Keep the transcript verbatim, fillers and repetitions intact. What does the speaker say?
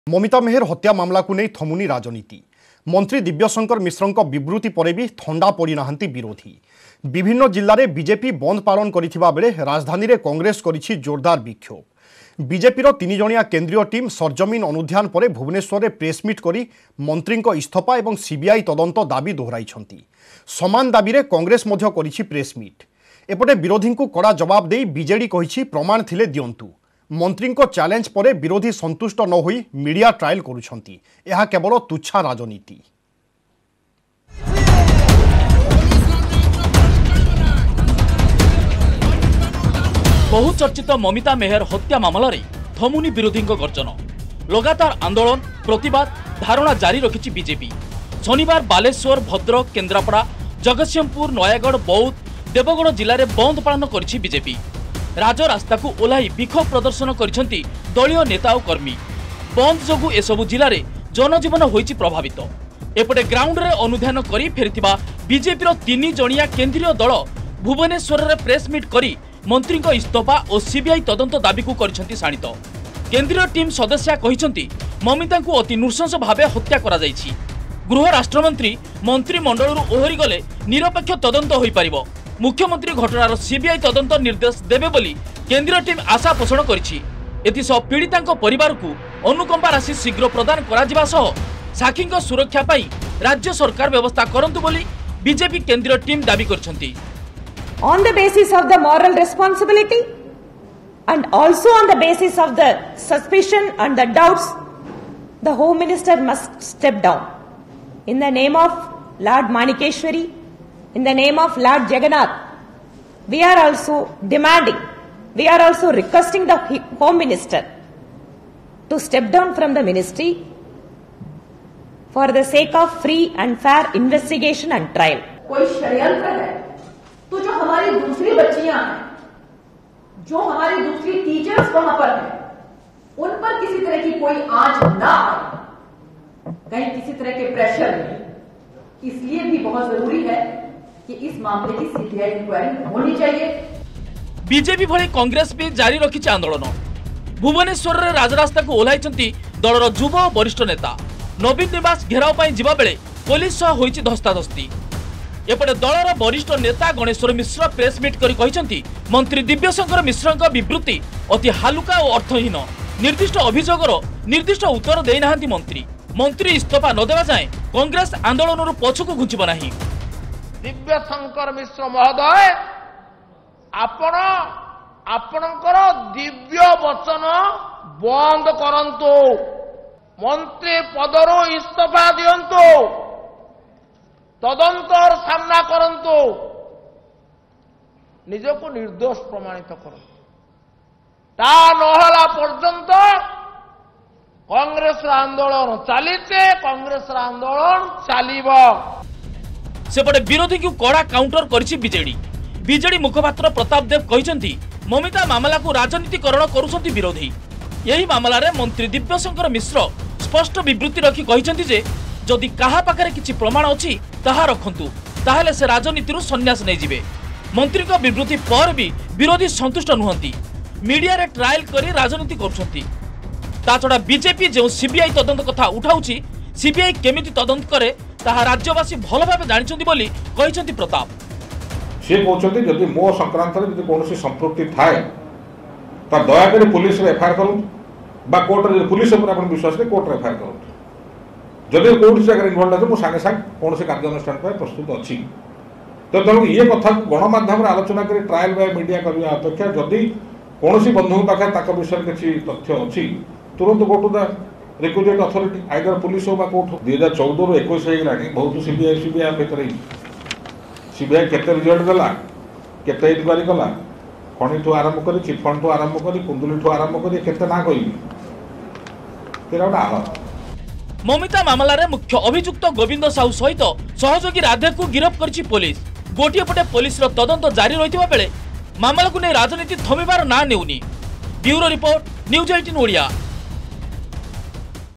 ममिता मेहर हत्या मामला को नहीं थमुनी राजनीति। मंत्री दिव्यशंकर मिश्र विवृत्ति पर भी ठंडा पड़ी नाहंती विरोधी। विभिन्न जिले में बीजेपी बंद पालन करिथिबा बेले राजधानी रे कांग्रेस करिछि जोरदार विक्षोभ। बीजेपी तीन जणिया केंद्रीय टीम सरजमीन अनुध्यान पर भुवनेश्वर में प्रेसमिट करी मंत्री इस्तीफा और सीबीआई तदंत दाबी दोहराइछंती। समान दाबी रे कांग्रेस मध्य करिछि प्रेसमिट। एपटे विरोधी को कड़ा जवाब दे बीजेडी कहिछि प्रमाण थिले दियंतु। मंत्री को चैलेंज पर विरोधी संतुष्ट न होई मीडिया ट्रायल करुछंती। यह केवल तुच्छा राजनीति। बहुचर्चित ममिता मेहर हत्या मामला रे थमुनी विरोधी गर्जन। लगातार आंदोलन प्रतिवाद धारणा जारी रखिछि बीजेपी। शनिवार बालेश्वर भद्रक केन्द्रापड़ा जगतसिंहपुर नयागढ़ बौद्ध देवगढ़ जिले में बंद पालन करिछि बीजेपी। राजरास्ता को ओह्लाई विक्षोभ प्रदर्शन करिसेंती दलीय नेता और कर्मी। बंद जोगु एसबु जिले में जनजीवन होइछि प्रभावित। एपटे ग्राउंड रे अनुध्यान करी फेरिथिबा बीजेपी रो तीन जणिया केंद्रीय दल भुवनेश्वर रे प्रेसमिट करी मंत्री को इस्तीफा और सीबीआई तदंत दाबी को करिसेंती शाणित। केंद्रीय टीम सदस्य कहिसेंती ममिता को अति नृशंस भावे हत्या करा जाइछि। गृह राष्ट्रमंत्री मंत्रिमंडल ओहरी गले निरपेक्ष तदंत होई परिबो। मुख्यमंत्री घटनार सीबीआई तदंत निर्देश देबे बोली केंद्रीय टीम आशा पोषण करिछि। एथिसह पीड़ितांको परिवार को अनुकंपा राशि शीघ्र प्रदान करा जिबा सह साखींको सुरक्षा पाई राज्य सरकार व्यवस्था करंतु बोली बीजेपी केंद्रीय टीम दाबी करछंती। On the basis of the moral responsibility and also on the basis of the suspicion and the doubts, the Home Minister must step down. In the name of Lord Manikeshwari, in the name of Lord Jagannath, we are also demanding, we are also requesting the Home Minister to step down from the ministry for the sake of free and fair investigation and trial. कोई षड्यंत्र है तो जो हमारी दूसरी बच्चियां हैं, जो हमारी दूसरी टीचर्स वहां पर हैं, उन पर किसी तरह की कोई आंच ना आए, कहीं किसी तरह के प्रेशर नहीं। इसलिए भी बहुत जरूरी है कि इस मामले की सीबीआई इंक्वायरी होनी चाहिए। बीजेपी भली कांग्रेस भी जारी रखिछि आंदोलन। भुवनेश्वर रे राजरास्ता को ओह्लाइछंती दलर युव और वरिष्ठ नेता। नवीन निवास घेराव पाई जिबा बेले पुलिस सह होइछि धस्ताधस्ती। एपटे दलर वरिष्ठ नेता गणेश्वर मिश्र प्रेसमिट करी कहिसेंती मंत्री दिव्यशंकर मिश्रଙ୍କ विवृत्ति अति हालुका और अर्थहीन। निर्दिष्ट अभियोगର निर्दिष्ट उत्तर देई नाहंती मंत्री। मंत्री इस्तीफा न देवा जाए कांग्रेस आंदोलन पछकु घुंचिब नाही। दिव्यशंकर मिश्र महोदय, आपण आपणकर दिव्य वचन बंद करंतु, मंत्री पदरु इस्तीफा दियंतु, तदंतर सामना करंतु, निजको निर्दोष प्रमाणित करंतु। ता नहला पर्यंत कांग्रेस आंदोलन चलीचे, कांग्रेस आंदोलन चलीबो। सेपटे विरोधी को कड़ा काउंटर करिछि बीजेडी। बीजेडी मुखपात्र प्रताप देव कहिसेंती ममिता मामला को राजनीतिकरण करुछंती विरोधी। यही मामला रे मंत्री दिव्यशंकर मिश्र स्पष्ट विवृत्ति रखी कहिसेंती जे जदि काहा पाखरे किछि प्रमाण अछि ताहा रखंतु, ताहेले से राजनीति रु सन्यास नै जिवे। मंत्री को विवृत्ति पर भी विरोधी संतुष्ट नुहंती। मीडिया रे ट्रायल करी राजनीति करुछंती। ता छडा बीजेपी जो सीबीआई तदंत कथा उठाउछि, सीबीआई केमिति तदंत करे ताहा राज्यवासी भल भाबे जानिछंती बोली कहिसेंती प्रताप। से कहते जदि मो संक्रांत में कौन संपृक्ति थाए तो दयाकोरी पुलिस एफआईआर करूँ बा कोर्ट रे पुलिस उपर विश्वास रे कोर्ट रे एफआईआर करूँ। जदि कौन जगह इनवल्व है मुझे सागे सागे कौन से कार्यानुष्ठान प्रस्तुत अच्छी। तो तेणु ये कथा गणमाध्यम आलोचना कर ट्रायल बाय मीडिया करने अपेक्षा जदि कौन बंधु पाखे विषय किसी तथ्य अच्छी तुरंत go to the requisite authority either police हो कोर्ट। दुई हजार चौदह रु एक बहुत सीबीआई सीबीआई भितर सीबीआई केते रिजल्ट देला, केते इनक्वारी कला, खणी ठू आरंभ करी चिटफंड ठू आरंभ करी कुंदुली ठू आरंभ करी केते ना कहिबी तेरा आह। ममिता मामला रे मुख्य अभियुक्त गोविंद साहू सहित सहयोगी राधे को गिरफ्त करिछि पुलिस। गोटिए पटे पुलिस रो तदंत जारी रहितबा बेले मामला को नै राजनीति थमिबार ना नेउनी। ब्यूरो रिपोर्ट न्यूज अठारह ओडिया।